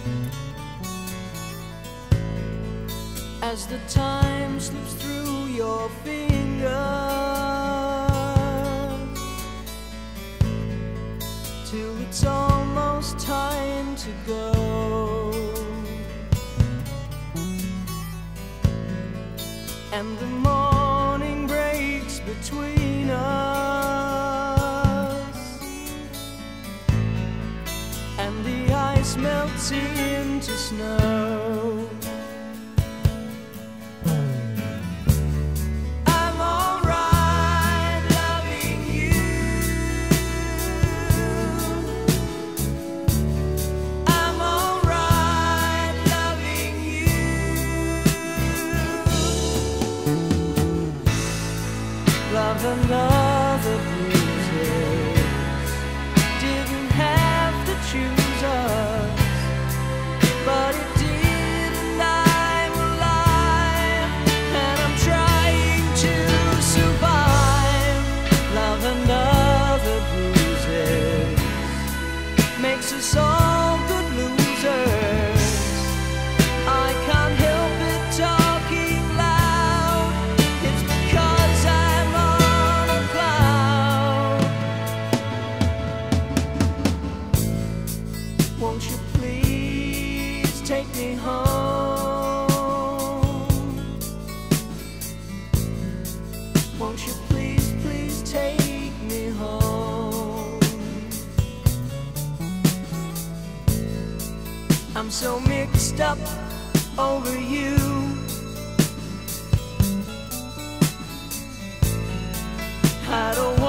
As the time slips through your fingers, till it's almost time to go, and the morning breaks between us, and the ice melts into snow. Love and other bruises didn't have to choose us, but it did, and I'm alive, and I'm trying to survive. Love and other bruises makes us all good losers. I can't help it talking loud, it's because I'm on a cloud. Won't you please take me home? Won't you please, please take me home? I'm so mixed up over you. I don't